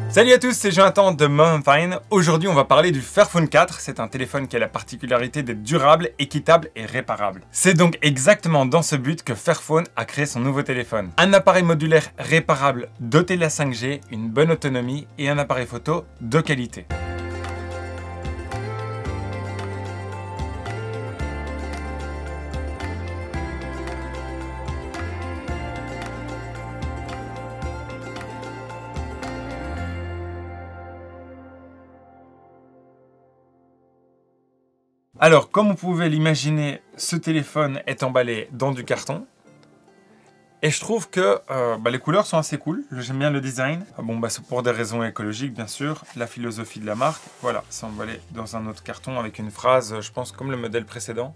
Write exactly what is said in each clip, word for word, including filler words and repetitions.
Salut à tous, c'est Jonathan de Momfine. Aujourd'hui, on va parler du Fairphone quatre. C'est un téléphone qui a la particularité d'être durable, équitable et réparable. C'est donc exactement dans ce but que Fairphone a créé son nouveau téléphone. Un appareil modulaire réparable doté de la cinq G, une bonne autonomie et un appareil photo de qualité. Alors, comme vous pouvez l'imaginer, ce téléphone est emballé dans du carton. Et je trouve que euh, bah, les couleurs sont assez cool. J'aime bien le design. Ah bon, bah, c'est pour des raisons écologiques, bien sûr. La philosophie de la marque. Voilà, c'est emballé dans un autre carton avec une phrase, je pense, comme le modèle précédent.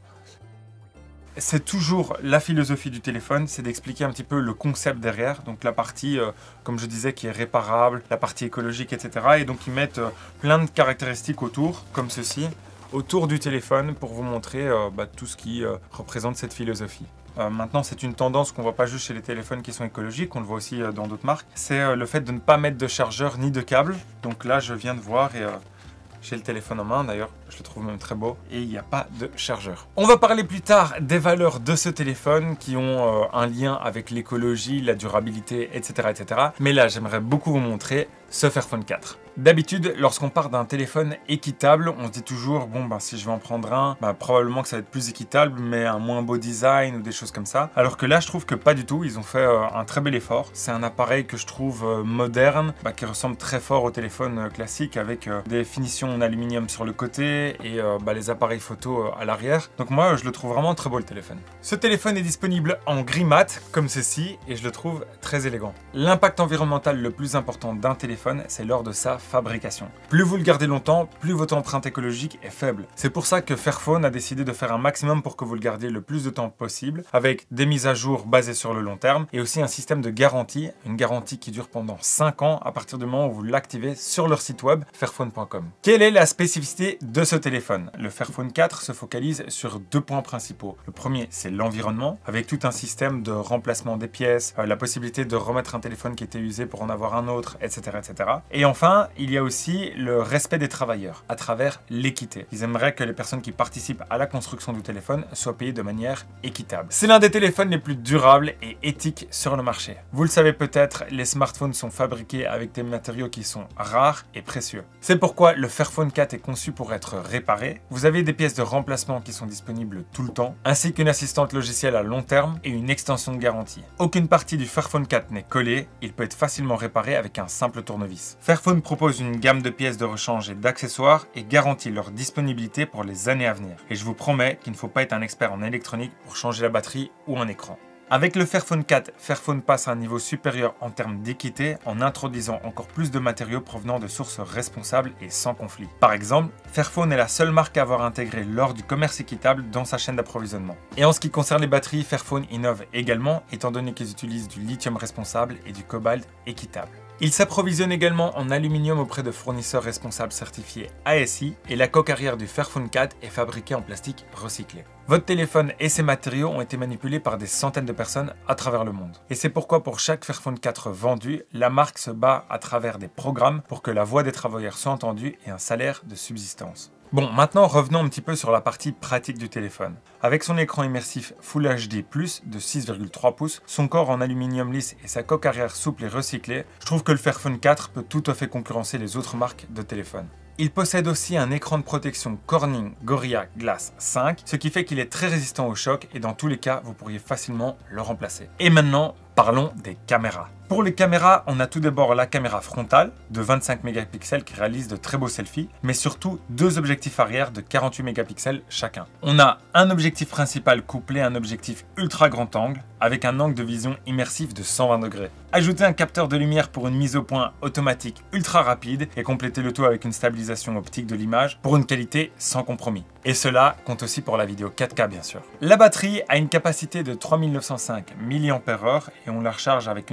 C'est toujours la philosophie du téléphone, c'est d'expliquer un petit peu le concept derrière. Donc la partie, euh, comme je disais, qui est réparable, la partie écologique, et cetera. Et donc ils mettent euh, plein de caractéristiques autour, comme ceci. Autour du téléphone pour vous montrer euh, bah, tout ce qui euh, représente cette philosophie. Euh, maintenant, c'est une tendance qu'on ne voit pas juste chez les téléphones qui sont écologiques, on le voit aussi euh, dans d'autres marques. C'est euh, le fait de ne pas mettre de chargeur ni de câble. Donc là, je viens de voir et euh, j'ai le téléphone en main d'ailleurs, je le trouve même très beau et il n'y a pas de chargeur. On va parler plus tard des valeurs de ce téléphone qui ont euh, un lien avec l'écologie, la durabilité, et cetera, et cetera. Mais là, j'aimerais beaucoup vous montrer ce Fairphone quatre. D'habitude, lorsqu'on part d'un téléphone équitable, on se dit toujours, bon, ben, si je vais en prendre un, ben, probablement que ça va être plus équitable, mais un moins beau design ou des choses comme ça. Alors que là, je trouve que pas du tout, ils ont fait euh, un très bel effort. C'est un appareil que je trouve euh, moderne, bah, qui ressemble très fort au téléphone euh, classique avec euh, des finitions en aluminium sur le côté et euh, bah, les appareils photo euh, à l'arrière. Donc moi, je le trouve vraiment très beau le téléphone. Ce téléphone est disponible en gris mat, comme ceci, et je le trouve très élégant. L'impact environnemental le plus important d'un téléphone, c'est lors de sa fabrication. Plus vous le gardez longtemps, plus votre empreinte écologique est faible. C'est pour ça que Fairphone a décidé de faire un maximum pour que vous le gardiez le plus de temps possible, avec des mises à jour basées sur le long terme, et aussi un système de garantie, une garantie qui dure pendant cinq ans à partir du moment où vous l'activez sur leur site web fairphone point com. Quelle est la spécificité de ce téléphone? Le Fairphone quatre se focalise sur deux points principaux. Le premier, c'est l'environnement, avec tout un système de remplacement des pièces, euh, la possibilité de remettre un téléphone qui était usé pour en avoir un autre, et cetera, et cetera. Et enfin, il y a aussi le respect des travailleurs à travers l'équité. Ils aimeraient que les personnes qui participent à la construction du téléphone soient payées de manière équitable. C'est l'un des téléphones les plus durables et éthiques sur le marché. Vous le savez peut-être, les smartphones sont fabriqués avec des matériaux qui sont rares et précieux. C'est pourquoi le Fairphone quatre est conçu pour être réparé. Vous avez des pièces de remplacement qui sont disponibles tout le temps, ainsi qu'une assistante logicielle à long terme et une extension de garantie. Aucune partie du Fairphone quatre n'est collée, il peut être facilement réparé avec un simple tournevis. Fairphone propose une gamme de pièces de rechange et d'accessoires et garantit leur disponibilité pour les années à venir. Et je vous promets qu'il ne faut pas être un expert en électronique pour changer la batterie ou un écran. Avec le Fairphone quatre, Fairphone passe à un niveau supérieur en termes d'équité en introduisant encore plus de matériaux provenant de sources responsables et sans conflit. Par exemple, Fairphone est la seule marque à avoir intégré l'or du commerce équitable dans sa chaîne d'approvisionnement. Et en ce qui concerne les batteries, Fairphone innove également, étant donné qu'ils utilisent du lithium responsable et du cobalt équitable. Il s'approvisionne également en aluminium auprès de fournisseurs responsables certifiés A S I et la coque arrière du Fairphone quatre est fabriquée en plastique recyclé. Votre téléphone et ses matériaux ont été manipulés par des centaines de personnes à travers le monde. Et c'est pourquoi pour chaque Fairphone quatre vendu, la marque se bat à travers des programmes pour que la voix des travailleurs soit entendue et un salaire de subsistance. Bon, maintenant revenons un petit peu sur la partie pratique du téléphone. Avec son écran immersif Full H D plus, de six virgule trois pouces, son corps en aluminium lisse et sa coque arrière souple et recyclée, je trouve que le Fairphone quatre peut tout à fait concurrencer les autres marques de téléphone. Il possède aussi un écran de protection Corning Gorilla Glass cinq, ce qui fait qu'il est très résistant au choc et dans tous les cas, vous pourriez facilement le remplacer. Et maintenant, parlons des caméras. Pour les caméras, on a tout d'abord la caméra frontale de vingt-cinq mégapixels qui réalise de très beaux selfies, mais surtout deux objectifs arrière de quarante-huit mégapixels chacun. On a un objectif principal couplé à un objectif ultra grand angle avec un angle de vision immersif de cent vingt degrés. Ajoutez un capteur de lumière pour une mise au point automatique ultra rapide et complétez le tout avec une stabilisation optique de l'image pour une qualité sans compromis. Et cela compte aussi pour la vidéo quatre K bien sûr. La batterie a une capacité de trois mille neuf cent cinq milliampères heure et on la recharge avec une charge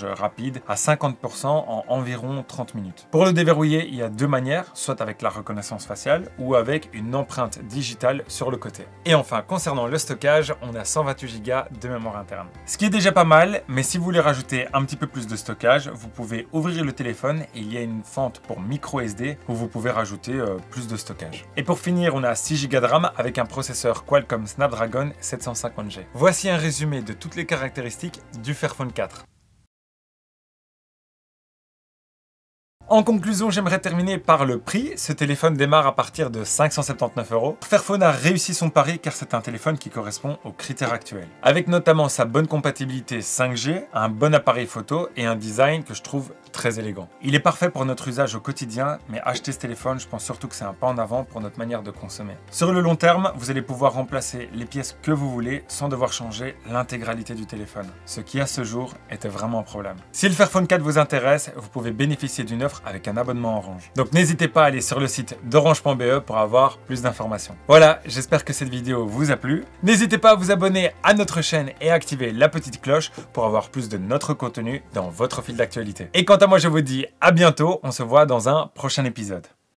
rapide à cinquante pour cent en environ trente minutes. Pour le déverrouiller, il y a deux manières, soit avec la reconnaissance faciale ou avec une empreinte digitale sur le côté. Et enfin, concernant le stockage, on a cent vingt-huit giga de mémoire interne. Ce qui est déjà pas mal, mais si vous voulez rajouter un petit peu plus de stockage, vous pouvez ouvrir le téléphone et il y a une fente pour micro S D où vous pouvez rajouter euh, plus de stockage. Et pour finir, on a six giga de RAM avec un processeur Qualcomm Snapdragon sept cent cinquante G. Voici un résumé de toutes les caractéristiques du Fairphone quatre. En conclusion, j'aimerais terminer par le prix. Ce téléphone démarre à partir de cinq cent soixante-dix-neuf euros. Fairphone a réussi son pari car c'est un téléphone qui correspond aux critères actuels. Avec notamment sa bonne compatibilité cinq G, un bon appareil photo et un design que je trouve très élégant. Il est parfait pour notre usage au quotidien, mais acheter ce téléphone, je pense surtout que c'est un pas en avant pour notre manière de consommer. Sur le long terme, vous allez pouvoir remplacer les pièces que vous voulez sans devoir changer l'intégralité du téléphone, ce qui à ce jour était vraiment un problème. Si le Fairphone quatre vous intéresse, vous pouvez bénéficier d'une offre avec un abonnement Orange. Donc n'hésitez pas à aller sur le site d'orange point b e pour avoir plus d'informations. Voilà, j'espère que cette vidéo vous a plu. N'hésitez pas à vous abonner à notre chaîne et à activer la petite cloche pour avoir plus de notre contenu dans votre fil d'actualité. Et quant à moi, je vous dis à bientôt, on se voit dans un prochain épisode.